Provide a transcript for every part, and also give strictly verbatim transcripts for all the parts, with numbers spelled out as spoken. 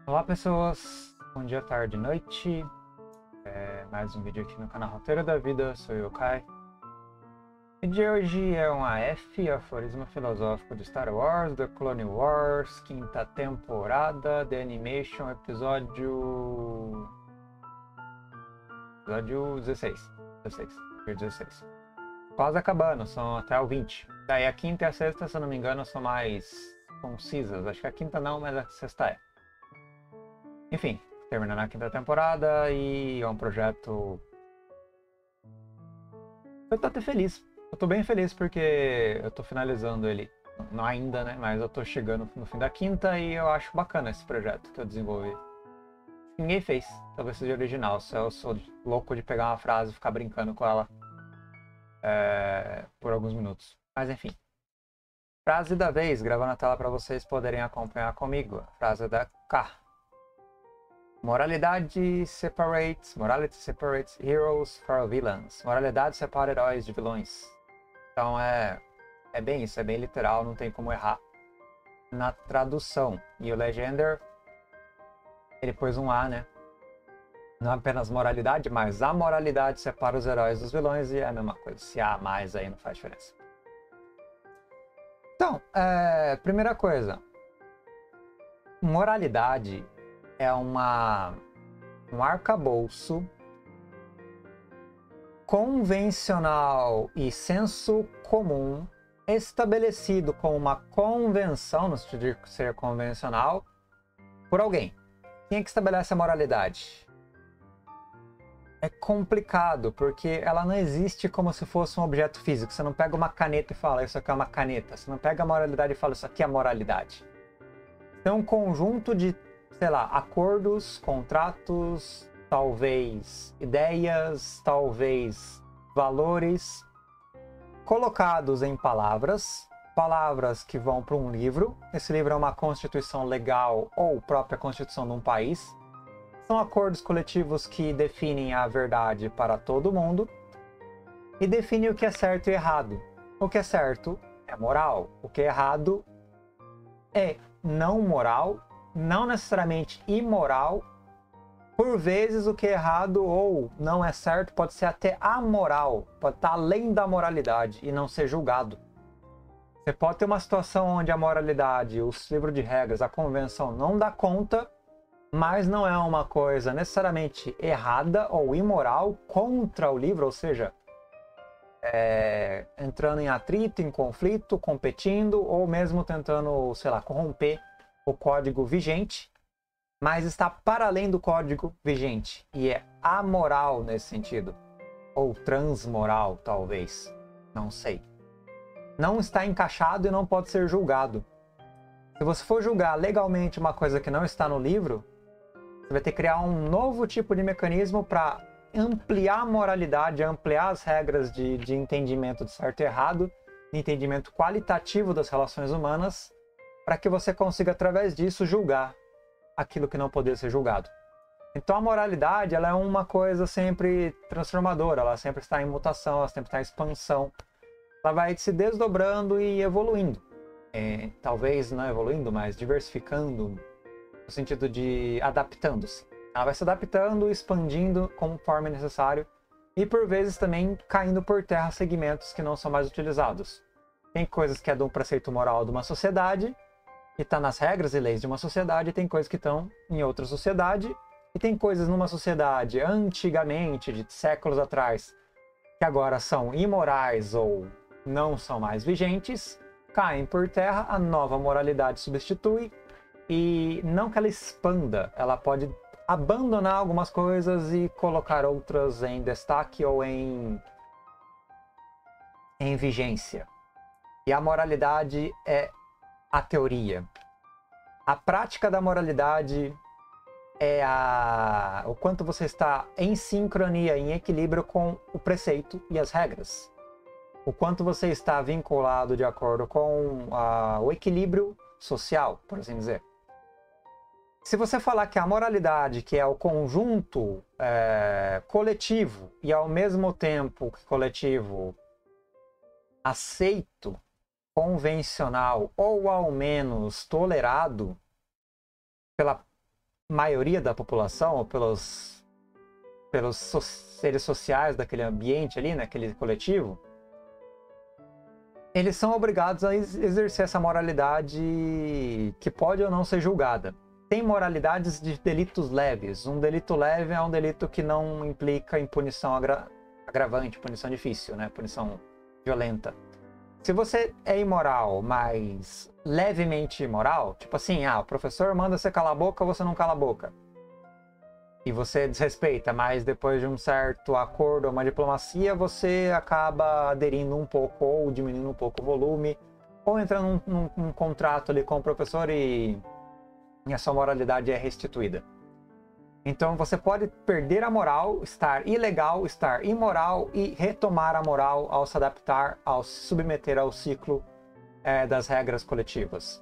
Olá pessoas, bom dia, tarde, noite. É mais um vídeo aqui no canal Roteiro da Vida, sou eu, Kai. O vídeo de hoje é um A F, Aforismo Filosófico de Star Wars, The Clone Wars, quinta temporada, The Animation, episódio... episódio dezesseis, dezesseis, dezesseis. Quase acabando, são até o vinte. Daí a quinta e a sexta, se eu não me engano, são mais concisas. Acho que a quinta não, mas a sexta é. Enfim, terminando a quinta temporada e é um projeto... Eu tô até feliz. Eu tô bem feliz porque eu tô finalizando ele. Não ainda, né? Mas eu tô chegando no fim da quinta e eu acho bacana esse projeto que eu desenvolvi. Ninguém fez. Talvez seja original. Se eu sou louco de pegar uma frase e ficar brincando com ela é, por alguns minutos. Mas enfim. Frase da vez, gravando a tela para vocês poderem acompanhar comigo. Frase da K. Moralidade separates, morality separates heroes from villains. Moralidade separa heróis de vilões. Então é, é bem isso, é bem literal, não tem como errar na tradução. E o Legender, ele pôs um A, né? Não apenas moralidade, mas a moralidade separa os heróis dos vilões e é a mesma coisa. Se há mais aí não faz diferença. Então, é, primeira coisa. Moralidade é uma, um arcabouço convencional e senso comum estabelecido como uma convenção, no sentido de ser convencional, por alguém. Quem é que estabelece a moralidade? É complicado, porque ela não existe como se fosse um objeto físico. Você não pega uma caneta e fala, isso aqui é uma caneta. Você não pega a moralidade e fala, isso aqui é moralidade. É um conjunto de, sei lá, acordos, contratos, talvez ideias, talvez valores, colocados em palavras, palavras que vão para um livro. Esse livro é uma constituição legal ou própria constituição de um país. São acordos coletivos que definem a verdade para todo mundo e definem o que é certo e errado. O que é certo é moral, o que é errado é não moral, não necessariamente imoral. Por vezes o que é errado ou não é certo pode ser até amoral, pode estar além da moralidade e não ser julgado. Você pode ter uma situação onde a moralidade, os livros de regras, a convenção não dá conta, mas não é uma coisa necessariamente errada ou imoral contra o livro, ou seja, é, entrando em atrito, em conflito, competindo ou mesmo tentando, sei lá, corromper o código vigente, mas está para além do código vigente e é amoral nesse sentido, ou transmoral talvez, não sei. Não está encaixado e não pode ser julgado. Se você for julgar legalmente uma coisa que não está no livro, você vai ter que criar um novo tipo de mecanismo para ampliar a moralidade, ampliar as regras de, de entendimento de certo e errado, de entendimento qualitativo das relações humanas, para que você consiga, através disso, julgar aquilo que não poderia ser julgado. Então a moralidade ela é uma coisa sempre transformadora, ela sempre está em mutação, ela sempre está em expansão. Ela vai se desdobrando e evoluindo. É, talvez não evoluindo, mas diversificando, no sentido de adaptando-se. Ela vai se adaptando, expandindo conforme necessário e por vezes também caindo por terra segmentos que não são mais utilizados. Tem coisas que é de um preceito moral de uma sociedade e está nas regras e leis de uma sociedade, e tem coisas que estão em outra sociedade e tem coisas numa sociedade antigamente, de séculos atrás, que agora são imorais ou não são mais vigentes, caem por terra, a nova moralidade substitui. E não que ela expanda, ela pode abandonar algumas coisas e colocar outras em destaque ou em, em vigência. E a moralidade é a teoria. A prática da moralidade é a, o quanto você está em sincronia, em equilíbrio com o preceito e as regras. O quanto você está vinculado de acordo com a, o equilíbrio social, por assim dizer. Se você falar que a moralidade, que é o conjunto é, coletivo e ao mesmo tempo que coletivo aceito, convencional ou ao menos tolerado pela maioria da população, ou pelos, pelos so seres sociais daquele ambiente ali, naquele coletivo, eles são obrigados a exercer essa moralidade que pode ou não ser julgada. Tem moralidades de delitos leves. Um delito leve é um delito que não implica em punição agra agravante, punição difícil, né? Punição violenta. Se você é imoral, mas levemente imoral, tipo assim, ah, o professor manda você calar a boca, você não cala a boca. E você desrespeita, mas depois de um certo acordo ou uma diplomacia, você acaba aderindo um pouco ou diminuindo um pouco o volume, ou entrando num, num, num contrato ali com o professor e, e a sua moralidade é restituída. Então você pode perder a moral, estar ilegal, estar imoral e retomar a moral ao se adaptar, ao se submeter ao ciclo é, das regras coletivas.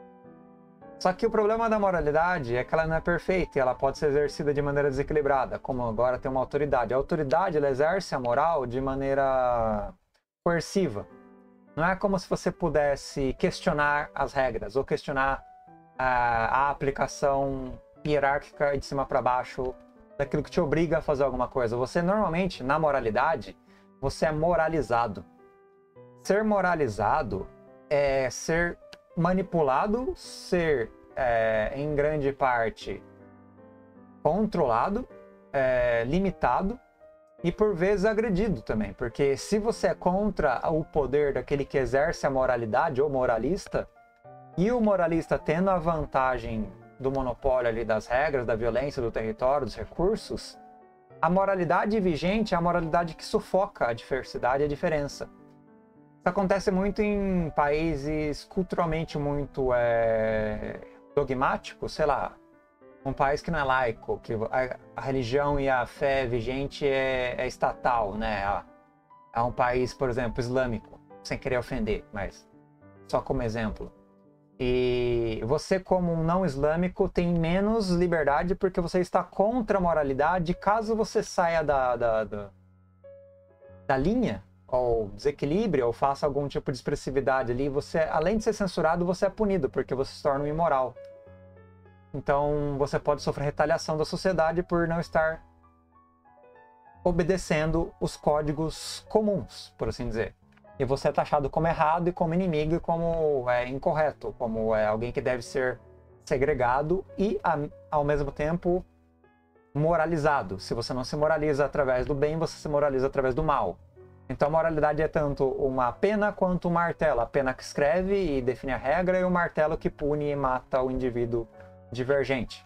Só que o problema da moralidade é que ela não é perfeita e ela pode ser exercida de maneira desequilibrada, como agora tem uma autoridade. A autoridade ela exerce a moral de maneira coerciva. Não é como se você pudesse questionar as regras ou questionar a, a aplicação hierárquica de cima para baixo daquilo que te obriga a fazer alguma coisa. Você normalmente, na moralidade, você é moralizado. Ser moralizado é ser manipulado, ser é, em grande parte controlado, é, limitado e por vezes agredido também, porque se você é contra o poder daquele que exerce a moralidade ou moralista, e o moralista tendo a vantagem do monopólio ali das regras, da violência, do território, dos recursos, a moralidade vigente é a moralidade que sufoca a diversidade e a diferença. Isso acontece muito em países culturalmente muito é, dogmáticos, sei lá, um país que não é laico, que a, a religião e a fé vigente é, é estatal, né? É um país, por exemplo, islâmico, sem querer ofender, mas só como exemplo. E você, como um não islâmico, tem menos liberdade porque você está contra a moralidade. Caso você saia da, da, da, da linha, ou desequilíbrio, ou faça algum tipo de expressividade ali, você, além de ser censurado, você é punido, porque você se torna um imoral. Então, você pode sofrer retaliação da sociedade por não estar obedecendo os códigos comuns, por assim dizer. E você é taxado como errado e como inimigo e como é, incorreto, como é, alguém que deve ser segregado e, ao mesmo tempo, moralizado. Se você não se moraliza através do bem, você se moraliza através do mal. Então a moralidade é tanto uma pena quanto um martelo. A pena que escreve e define a regra e o martelo que pune e mata o indivíduo divergente.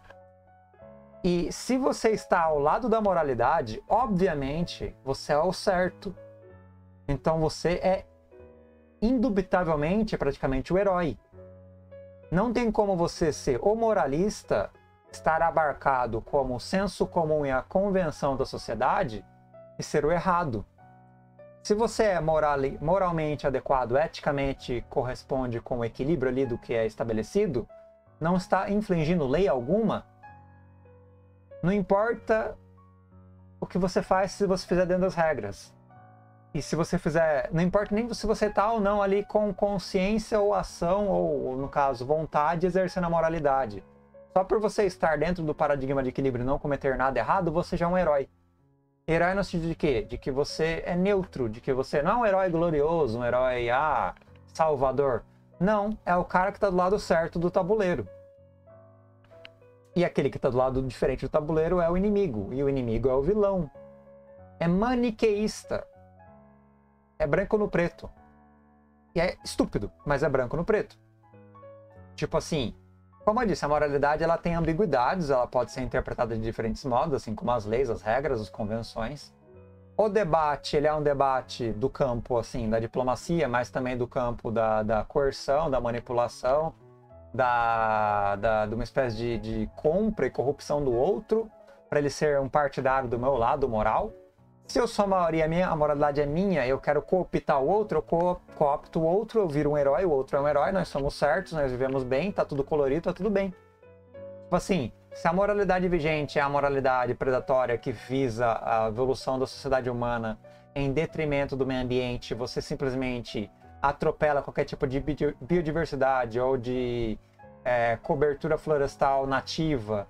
E se você está ao lado da moralidade, obviamente você é o certo. Então você é indubitavelmente praticamente o herói. Não tem como você ser o moralista, estar abarcado como o senso comum e a convenção da sociedade e ser o errado. Se você é moral, moralmente adequado, eticamente corresponde com o equilíbrio ali do que é estabelecido, não está infringindo lei alguma, não importa o que você faz se você fizer dentro das regras. E se você fizer, não importa nem se você está ou não ali com consciência ou ação, ou no caso, vontade, exercendo a moralidade. Só por você estar dentro do paradigma de equilíbrio e não cometer nada errado, você já é um herói. Herói no sentido de quê? De que você é neutro, de que você não é um herói glorioso, um herói, ah, salvador. Não, é o cara que está do lado certo do tabuleiro. E aquele que está do lado diferente do tabuleiro é o inimigo, e o inimigo é o vilão. É maniqueísta. É branco no preto. E é estúpido, mas é branco no preto. Tipo assim, como eu disse, a moralidade ela tem ambiguidades, ela pode ser interpretada de diferentes modos, assim como as leis, as regras, as convenções. O debate, ele é um debate do campo, assim, da diplomacia, mas também do campo da, da coerção, da manipulação, da, da, de uma espécie de, de compra e corrupção do outro, para ele ser um partidário do meu lado moral. Se eu sou a maioria minha, a moralidade é minha, eu quero cooptar o outro, eu co coopto o outro, eu viro um herói, o outro é um herói, nós somos certos, nós vivemos bem, tá tudo colorido, tá tudo bem. Tipo assim, se a moralidade vigente é a moralidade predatória que visa a evolução da sociedade humana em detrimento do meio ambiente, você simplesmente atropela qualquer tipo de biodiversidade ou de é, cobertura florestal nativa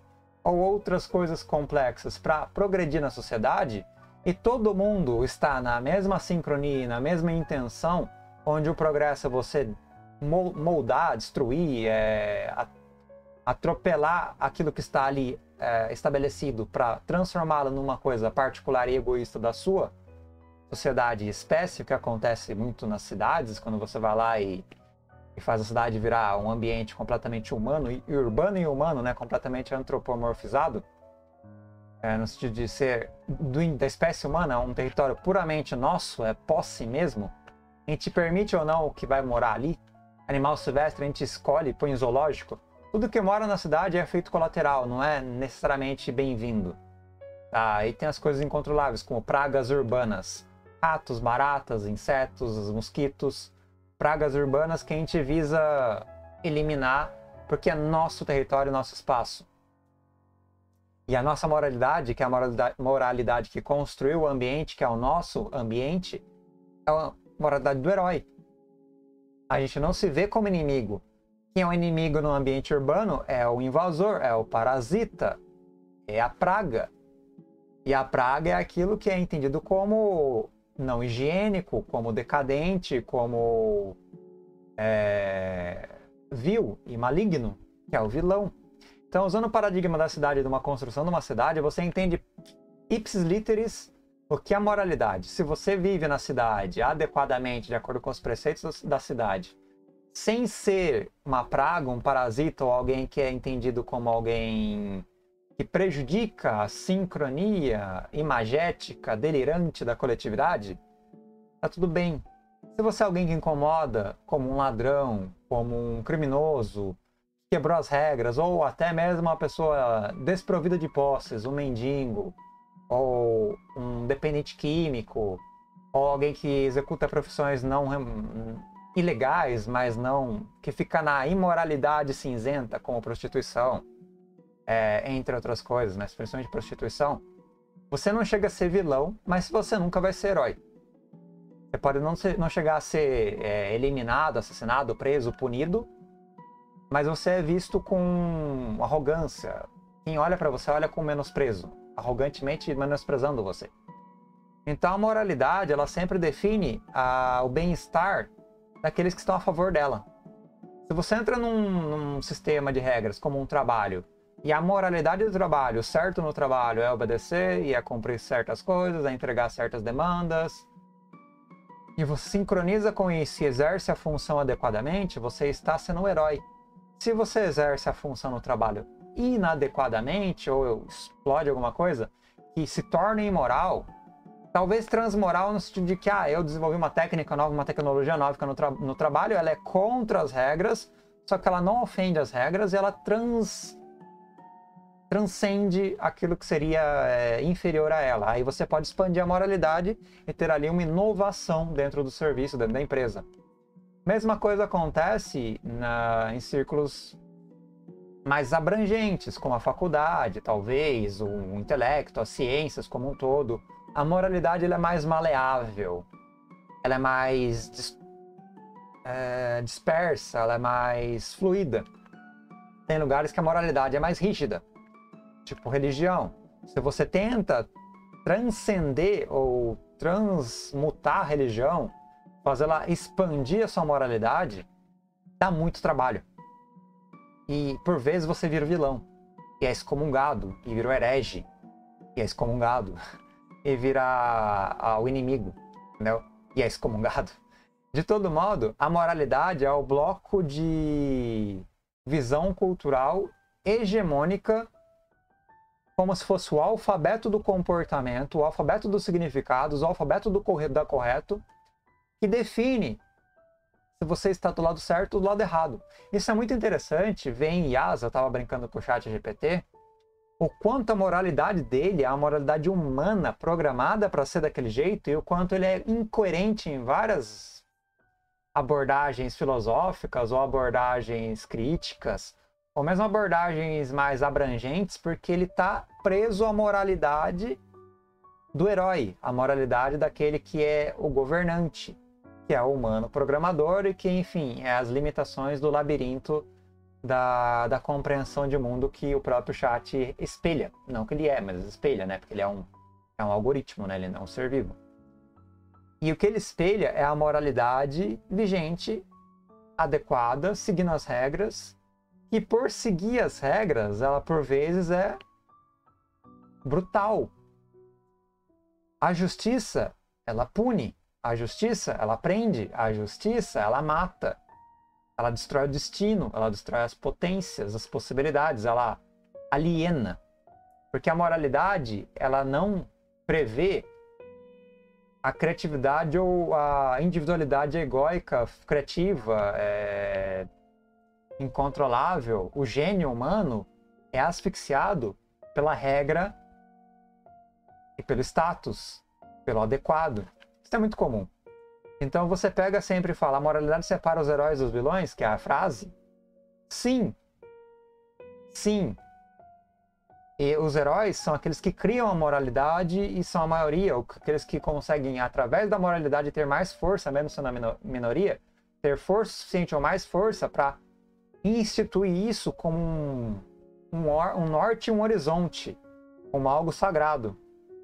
ou outras coisas complexas para progredir na sociedade, e todo mundo está na mesma sincronia, na mesma intenção, onde o progresso é você moldar, destruir, é, atropelar aquilo que está ali é, estabelecido para transformá-lo numa coisa particular e egoísta da sua sociedade e espécie, o que acontece muito nas cidades, quando você vai lá e, e faz a cidade virar um ambiente completamente humano, e, e urbano e humano, né, completamente antropomorfizado, é, no sentido de ser do, da espécie humana, um território puramente nosso, é posse mesmo. A gente permite ou não o que vai morar ali. Animal silvestre a gente escolhe, põe em zoológico. Tudo que mora na cidade é efeito colateral, não é necessariamente bem-vindo. Tá? Aí tem as coisas incontroláveis, como pragas urbanas. Ratos, baratas, insetos, mosquitos. Pragas urbanas que a gente visa eliminar porque é nosso território, nosso espaço. E a nossa moralidade, que é a moralidade, moralidade que construiu o ambiente, que é o nosso ambiente, é a moralidade do herói. A gente não se vê como inimigo. Quem é o inimigo no ambiente urbano é o invasor, é o parasita, é a praga. E a praga é aquilo que é entendido como não higiênico, como decadente, como é, vil e maligno, que é o vilão. Então, usando o paradigma da cidade, de uma construção de uma cidade, você entende ipsis literis o que é a moralidade. Se você vive na cidade adequadamente, de acordo com os preceitos da cidade, sem ser uma praga, um parasita ou alguém que é entendido como alguém que prejudica a sincronia imagética, delirante da coletividade, tá tudo bem. Se você é alguém que incomoda, como um ladrão, como um criminoso, quebrou as regras, ou até mesmo uma pessoa desprovida de posses, um mendigo, ou um dependente químico, ou alguém que executa profissões não ilegais, mas não que fica na imoralidade cinzenta, como prostituição, é, entre outras coisas, mas principalmente prostituição, você não chega a ser vilão, mas você nunca vai ser herói. Você pode não, ser, não chegar a ser é, eliminado, assassinado, preso, punido, mas você é visto com arrogância. Quem olha para você olha com menosprezo, arrogantemente menosprezando você. Então a moralidade, ela sempre define a, o bem-estar daqueles que estão a favor dela. Se você entra num, num sistema de regras, como um trabalho, e a moralidade do trabalho, o certo no trabalho é obedecer e é cumprir certas coisas, é entregar certas demandas, e você sincroniza com isso e exerce a função adequadamente, você está sendo um herói. Se você exerce a função no trabalho inadequadamente ou explode alguma coisa que se torna imoral, talvez transmoral no sentido de que ah, eu desenvolvi uma técnica nova, uma tecnologia nova no, tra no trabalho, ela é contra as regras, só que ela não ofende as regras e ela trans transcende aquilo que seria é, inferior a ela. Aí você pode expandir a moralidade e ter ali uma inovação dentro do serviço, dentro da empresa. Mesma coisa acontece na, em círculos mais abrangentes, como a faculdade, talvez, o intelecto, as ciências como um todo. A moralidade ela é mais maleável, ela é mais dis, é, dispersa, ela é mais fluida. Tem lugares que a moralidade é mais rígida, tipo religião. Se você tenta transcender ou transmutar a religião, fazer ela expandir a sua moralidade, dá muito trabalho. E por vezes você vira o vilão, e é excomungado, e vira o herege, e é excomungado, e vira a, a, o inimigo, entendeu? E é excomungado. De todo modo, a moralidade é o bloco de visão cultural hegemônica, como se fosse o alfabeto do comportamento, o alfabeto dos significados, o alfabeto do correto, da correto, que define se você está do lado certo ou do lado errado. Isso é muito interessante, ver em I A S, eu estava brincando com o chat G P T, o quanto a moralidade dele é a moralidade humana programada para ser daquele jeito e o quanto ele é incoerente em várias abordagens filosóficas ou abordagens críticas, ou mesmo abordagens mais abrangentes, porque ele está preso à moralidade do herói, a moralidade daquele que é o governante, que é o humano programador e que, enfim, é as limitações do labirinto da, da compreensão de mundo que o próprio chat espelha. Não que ele é, mas espelha, né? Porque ele é um, é um algoritmo, né? Ele não é um ser vivo. E o que ele espelha é a moralidade vigente, adequada, seguindo as regras. E por seguir as regras, ela por vezes é brutal. A justiça, ela pune. A justiça, ela prende. A justiça, ela mata. Ela destrói o destino. Ela destrói as potências, as possibilidades. Ela aliena. Porque a moralidade, ela não prevê a criatividade ou a individualidade egóica, criativa, é... incontrolável. O gênio humano é asfixiado pela regra e pelo status, pelo adequado. Isso é muito comum. Então você pega sempre e fala, a moralidade separa os heróis dos vilões, que é a frase. Sim. Sim. E os heróis são aqueles que criam a moralidade e são a maioria, ou aqueles que conseguem, através da moralidade, ter mais força, mesmo sendo a minoria, ter força suficiente ou mais força para instituir isso como um, um, um norte e um horizonte, como algo sagrado.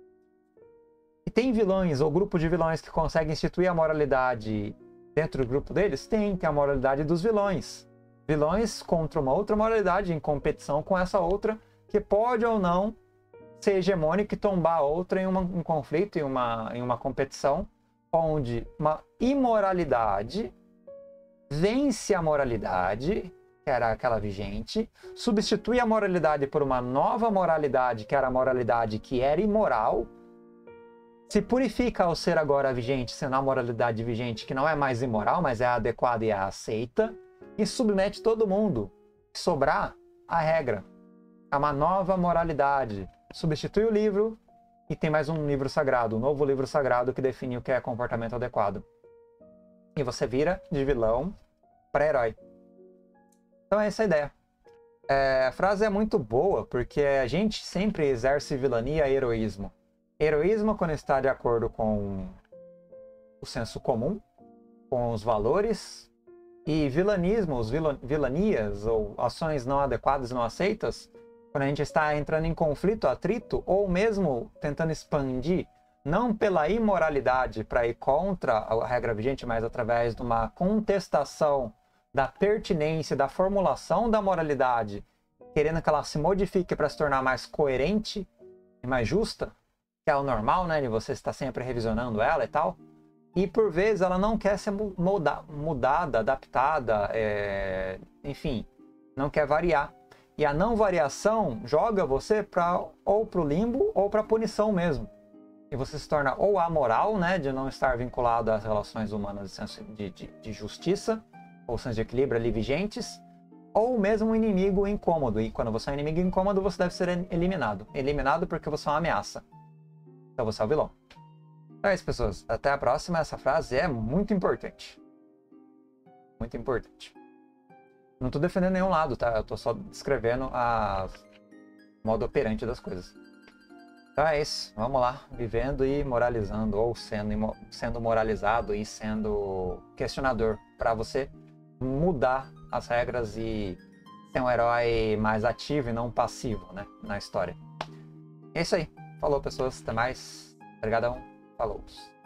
E tem vilões ou grupo de vilões que conseguem instituir a moralidade dentro do grupo deles? Tem, tem a moralidade dos vilões. Vilões contra uma outra moralidade em competição com essa outra, que pode ou não ser hegemônica e tombar a outra em uma, um conflito, em uma, em uma competição, onde uma imoralidade vence a moralidade, que era aquela vigente, substitui a moralidade por uma nova moralidade, que era a moralidade que era imoral, se purifica ao ser agora vigente, sendo a moralidade vigente que não é mais imoral, mas é adequada e é aceita, e submete todo mundo, sobrar a regra, a uma nova moralidade. Substitui o livro e tem mais um livro sagrado, um novo livro sagrado que define o que é comportamento adequado. E você vira de vilão para herói. Então é essa a ideia. É, a frase é muito boa porque a gente sempre exerce vilania e heroísmo. Heroísmo quando está de acordo com o senso comum, com os valores, e vilanismo, os vil vilanias ou ações não adequadas, não aceitas, quando a gente está entrando em conflito, atrito, ou mesmo tentando expandir, não pela imoralidade para ir contra a regra vigente, mas através de uma contestação da pertinência, da formulação da moralidade, querendo que ela se modifique para se tornar mais coerente e mais justa, que é o normal, né, de você estar sempre revisionando ela e tal. E por vezes ela não quer ser muda mudada, adaptada, é... enfim, não quer variar. E a não variação joga você pra, ou para o limbo ou para a punição mesmo. E você se torna ou amoral, né, de não estar vinculado às relações humanas de, senso de, de, de justiça, ou senso de equilíbrio ali vigentes, ou mesmo um inimigo incômodo. E quando você é um inimigo incômodo, você deve ser eliminado. Eliminado porque você é uma ameaça. Então você é o vilão. Então é isso, pessoas. Até a próxima. Essa frase é muito importante. Muito importante. Não estou defendendo nenhum lado, tá? Eu estou só descrevendo a modo operante das coisas. Então é isso. Vamos lá. Vivendo e moralizando, ou sendo, sendo moralizado e sendo questionador, para você mudar as regras e ser um herói mais ativo e não passivo, né, na história. É isso aí. Falou, pessoas. Até mais. Obrigadão. Falou.